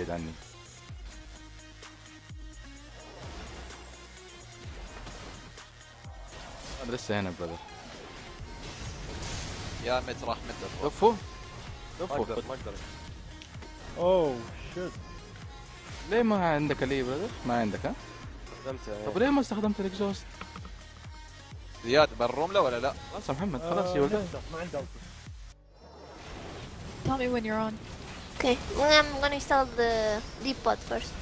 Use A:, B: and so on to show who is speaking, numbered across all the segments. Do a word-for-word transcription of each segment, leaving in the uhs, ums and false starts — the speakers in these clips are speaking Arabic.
A: بعيد عني. انا لسه هنا برادر.
B: يا مت راح مت
A: لفوا
C: ما
A: لفوا.
C: اقدر ما اقدر.
D: اوه شت.
A: ليه ما عندك لي برادر؟ ما عندك ها؟
C: استخدمتها.
A: طب ليه ما استخدمت الاكزوست؟
B: زياد بالروم له ولا لا؟
A: خلاص يا محمد خلاص يا ولد.
D: ما عنده اوت.
E: Tell me when you're on.
F: Okay, I'm gonna install the deep pod first.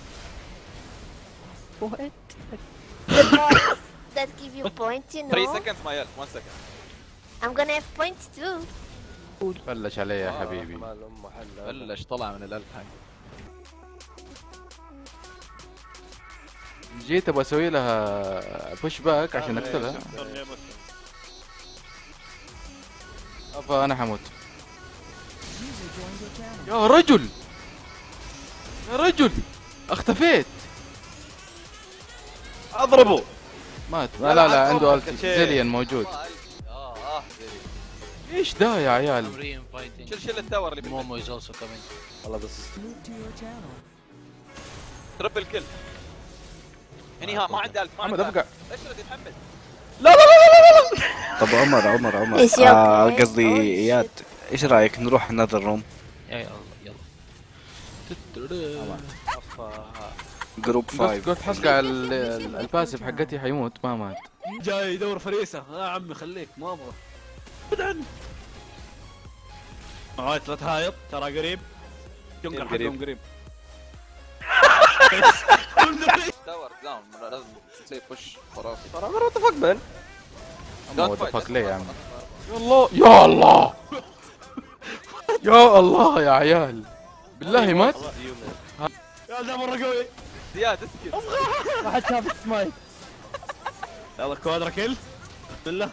E: What?
F: The pods that give you points, you
B: ثلاثة
F: know.
B: seconds ما يل one second.
F: I'm gonna have points too.
A: بلش علي يا حبيبي.
C: مال امه حل.
B: بلش طلع من الالف هاي.
A: جيت ابغى اسوي لها بوش باك عشان اقتلها. ابا انا حموت. يا رجل يا رجل اختفيت.
C: اضربه.
A: مات. لا لا لا عنده التي زيليان موجود.
B: اه اه
A: ايش ده يا عيال؟
B: شيل شيل التاور اللي
G: Momo
B: بالمومو
G: is also coming.
C: والله بس
B: تربل كل. هني ها ما عنده الف ما
A: محمد
B: عنده
A: ابقى.
B: اشرد يا محمد.
H: طب عمر عمر عمر
F: Is he
H: آه
F: okay?
H: قصدي
F: Oh,
H: اياد، ايش رايك نروح نذر روم
G: يا يلا يلا.
H: جروب
A: قلت
H: فايف؟
A: قلت حصقع ال- ال- الباسف حقتي حيموت ما مات.
G: جاي يدور فريسه يا عمي خليك ما ابغى. ابعد عايز لا تهايط ترى قريب. جنقر
C: قريب.
G: حقهم قريب.
B: تاور داون لازم تسوي بوش خرافي.
C: ترى مره اتفق بن.
A: ما هو دفق لي يا عم. يا الله يا الله يا الله يا عيال بالله مات.
G: يا ذا مره قوي.
B: زياد اسكت.
D: ما حد شاف السمايل.
G: يلا كوادرا كل. بسم الله.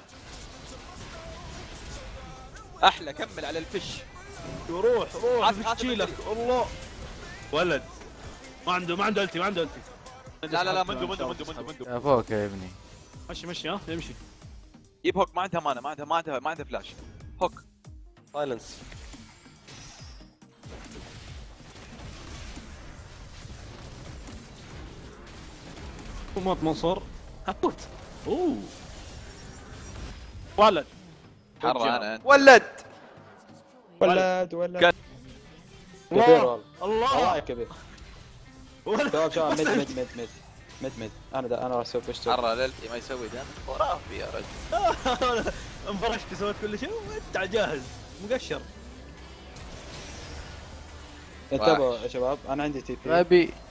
B: احلى كمل على الفش.
G: روح روح
B: حاسب- حاسب
G: تشيلك
B: الجري.
G: الله. ولد ما عنده ما عنده التي ما عنده التي.
B: لا لا لا منده منده منده منده منده.
A: يا فوق يا ابني.
G: مشي مشي ها يمشي.
B: جيب هوك ما عندها مانا ما عندها ما عندها ما عندها فلاش. هوك
C: سايلنس.
G: ومات منصور. هبوت. اوه ولد.
B: حرة انا.
C: ولد.
D: ولد ولد.
C: كان-
D: كبير
G: الله
D: والله.
G: الله
D: والله كبير.
G: ولد.
D: شباب شباب مد مد مد مد مد مد انا دا انا راح اسوي بوش.
B: حرة ليلتي ما يسوي دم خرافي يا رجل.
G: انفرشت سويت كل شيء وانت جاهز مقشر.
D: انتبهوا يا شباب انا عندي تي بي.
A: غبي.